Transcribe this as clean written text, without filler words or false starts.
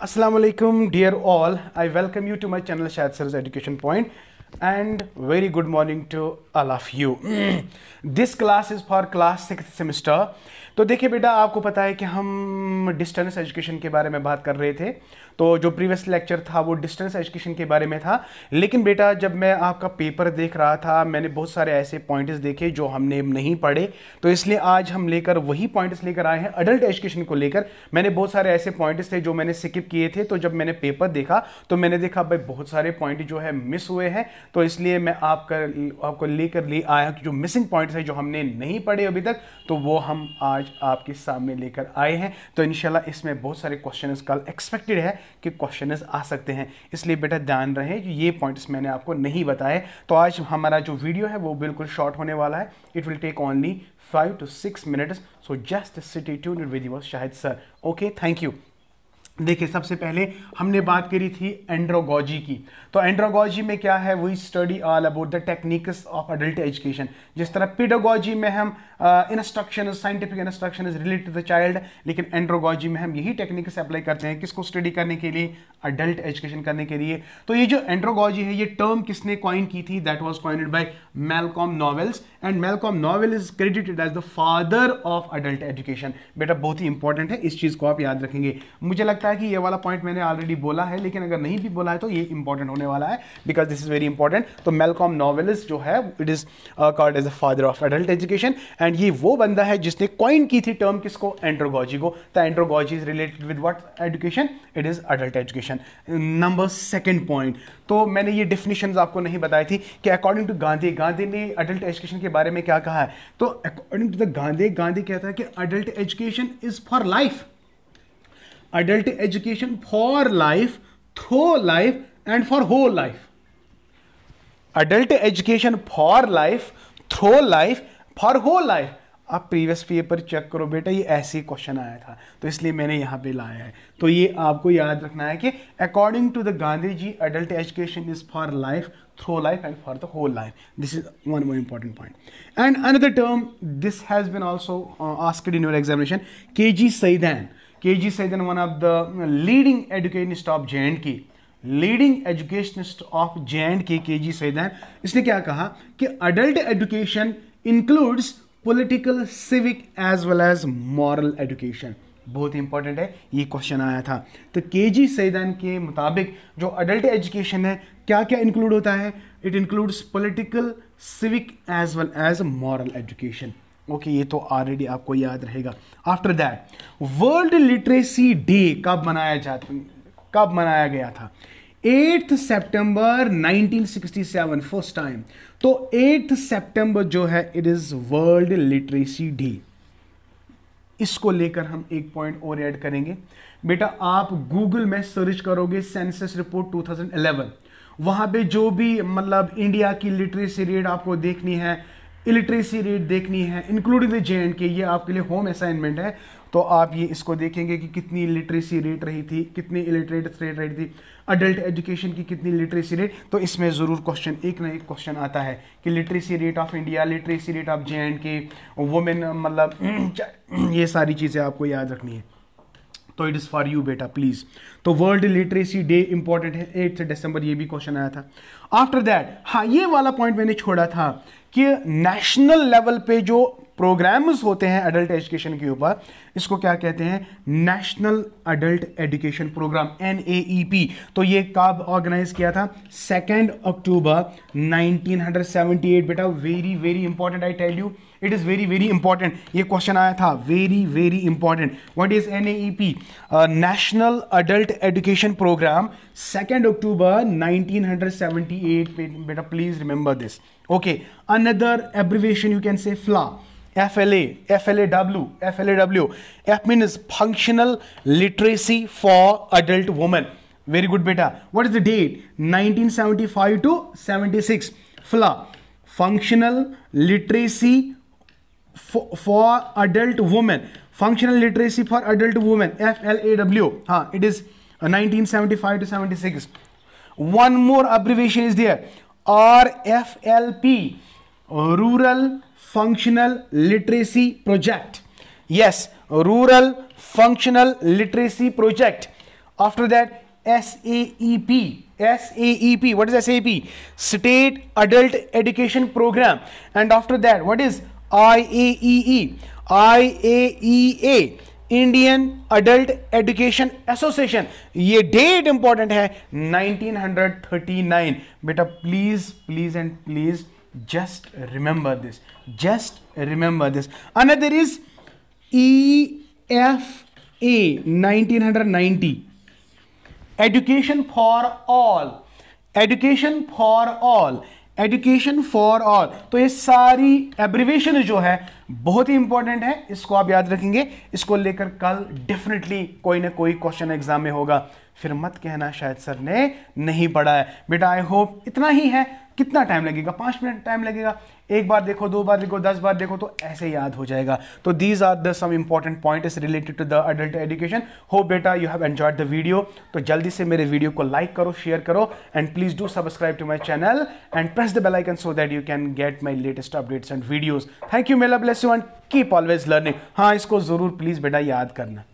Assalamu alaikum, dear all. I welcome you to my channel Shahid Sir's Education Point and very good morning to all of you. This class is for class 6th semester. तो देखिए बेटा, आपको पता है कि हम distance education के बारे में बात कर रहे थे। तो जो प्रीवियस लेक्चर था वो डिस्टेंस एजुकेशन के बारे में था। लेकिन बेटा, जब मैं आपका पेपर देख रहा था मैंने बहुत सारे ऐसे पॉइंट्स देखे जो हमने नहीं पढ़े, तो इसलिए आज हम लेकर वही पॉइंट्स लेकर आए हैं अडल्ट एजुकेशन को लेकर। मैंने बहुत सारे ऐसे पॉइंट्स थे जो मैंने स्किप किए थे, तो जब मैंने पेपर देखा तो मैंने देखा भाई बहुत सारे पॉइंट जो है मिस हुए हैं, तो इसलिए मैं आपको लेकर ले आया कि जो मिसिंग पॉइंट्स हैं जो हमने नहीं पढ़े अभी तक, तो वो हम आज आपके सामने लेकर आए हैं। तो इंशाल्लाह इसमें बहुत सारे क्वेश्चंस कल एक्सपेक्टेड है कि क्वेश्चंस आ सकते हैं, इसलिए बेटा ध्यान रहे कि ये पॉइंट्स मैंने आपको नहीं बताए। तो आज हमारा जो वीडियो है वो बिल्कुल शॉर्ट होने वाला है। It will take only 5 to 6 minutes, so just stay tuned with your Shahid sir. Okay, thank you. देखिए, सबसे पहले हमने बात करी थी एंड्रोगॉजी की। तो एंड्रोगॉजी में क्या है, we study all about the techniques of adult education. जिस तरह पेडागॉजी में हम instruction, scientific instruction is related to the child, लेकिन एंड्रोगॉजी में हम यही टेक्निक्स अप्लाई करते हैं किसको स्टडी करने के लिए, अडल्ट एजुकेशन करने के लिए। तो ये जो एंड्रोगॉजी है, ये टर्म किसने कॉइन की थी? That was coined by Malcolm Knowles, and Malcolm Knowle is credited as the father of adult education. बेटा बहुत ही इंपॉर्टेंट है, इस चीज को आप याद रखेंगे। मुझे लगता है कि ये वाला पॉइंट मैंने ऑलरेडी बोला है, लेकिन अगर नहीं भी बोला है तो ये इंपॉर्टेंट होने वाला है, because this is very important. तो मैलकॉम नॉवेलिस्ट जो है, it is called as the father of adult education, and ये वो बंदा है जिसने कॉइन की थी टर्म किसको? एंड्रोगॉजी को। तो andragogy is related with what education? It is adult education. Number second point, तो मैंने ये डेफिनेशंस आपको नहीं बताई थी कि अकॉर्डिंग टू गांधी ने अडल्ट एजुकेशन के बारे में क्या कहा है। तो अकॉर्डिंग टू द गांधी कहता है कि adult education is for life, adult education for life, through life and for whole life. Adult education for life, through life, for whole life. आप प्रीवियस पेपर चेक करो बेटा, ये ऐसे ही क्वेश्चन आया था, तो इसलिए मैंने यहां पे लाया है। तो ये आपको याद रखना है कि according to the Gandhi ji, adult education is for life, through life and for the whole life. This is one more important point. And another term, this has been also asked in your examination, KG Saidan. KG Saidan, one of the leading educationist of J&K. Leading educationist of J&K, KG Saiyidain. इसने क्या कहा कि adult education includes political, civic as well as moral education. बहुत ही important है, ये question आया था। तो KG सैयदान के मुताबिक जो अडल्ट एजुकेशन है, क्या क्या इंक्लूड होता है? It includes political, civic as well as moral education. Okay, ये तो ऑलरेडी आपको याद रहेगा। After that, world literacy day कब मनाया गया था? 8 सितंबर 1967 फर्स्ट टाइम। तो 8 सितंबर जो है, it is world literacy day. इसको लेकर हम एक पॉइंट और ऐड करेंगे। बेटा, आप गूगल में सर्च करोगे सेंसस रिपोर्ट 2011, वहां पे जो भी मतलब इंडिया की लिटरेसी रेट आपको देखनी है, इलिटरेसी रेट देखनी है, इंक्लूडिंग द J&K, ये आपके लिए होम असाइनमेंट है। तो आप ये इसको देखेंगे कि कितनी लिटरेसी रेट रही थी, कितनी इलिटरेट रेट रही थी, अडल्ट एजुकेशन की कितनी लिटरेसी रेट। तो इसमें ज़रूर क्वेश्चन, एक ना एक क्वेश्चन आता है कि literacy rate of India, literacy rate of J&K, women, मतलब ये सारी चीज़ें आपको याद रखनी है। तो इट इज़ फॉर यू बेटा, प्लीज़। तो वर्ल्ड लिटरेसी डे इंपॉर्टेंट है, 8 दिसंबर, ये भी क्वेश्चन आया था। आफ्टर दैट, हाँ, ये वाला पॉइंट मैंने छोड़ा था कि नेशनल लेवल पे जो प्रोग्राम्स होते हैं अडल्ट एजुकेशन के ऊपर, इसको क्या कहते हैं? National adult education programme, NAEP। तो ये कब ऑर्गेनाइज किया था? 2 अक्टूबर 1978। बेटा very very important, I tell you, it is very very important. ये क्वेश्चन आया था, very very important. What is NAEP? National adult education programme, 2 अक्टूबर 1978। बेटा please remember this. Okay, another abbreviation you can say FLA, FLAW। F means functional literacy for adult women. Very good beta. What is the date? 1975 to 76. FLA, functional literacy for adult women. Functional literacy for adult women, FLAW. हाँ, it is 1975 to 76. One more abbreviation is there, RFLP, Rural Functional Literacy Project. Yes, Rural Functional Literacy Project. After that, SAEP. SAEP. What is SAEP? State Adult Education Program. And after that, what is IAEE? IAEA. Indian adult education association. ये date important है 1939. बेटा please please and please just remember this. Just remember this. Another is EFA 1990. Education for all. Education for all. Education for all. तो ये सारी abbreviation जो है बहुत ही इंपॉर्टेंट है, इसको आप याद रखेंगे. इसको लेकर कल डेफिनेटली कोई ना कोई क्वेश्चन एग्जाम में होगा. फिर मत कहना शायद सर ने नहीं पढ़ा है. बेटा आई होप इतना ही है. कितना टाइम लगेगा? 5 मिनट टाइम लगेगा. एक बार देखो, 2 बार देखो, 10 बार देखो तो ऐसे याद हो जाएगा. तो these are the some important points related to the adult education. Hope बेटा you have enjoyed the video. तो जल्दी से मेरे वीडियो को लाइक करो, शेयर करो and please do subscribe to my channel and press the bell icon so that you can get my latest updates and videos. Thank you. मेला bless you and keep always learning. हाँ, इसको जरूर please बेटा याद करना.